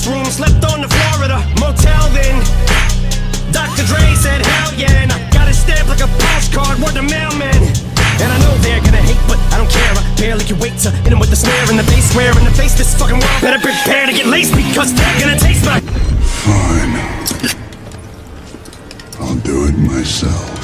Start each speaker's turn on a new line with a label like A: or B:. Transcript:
A: room, slept on the Florida motel then. Dr. Dre said hell yeah, and I got it stamped like a postcard, word to mailman. And I know they're gonna hate, but I don't care. I barely can wait to hit them with the snare in the bass. Swear in the face, this fucking world better prepare to get laced, because they're gonna taste my...
B: Fine. I'll do it myself.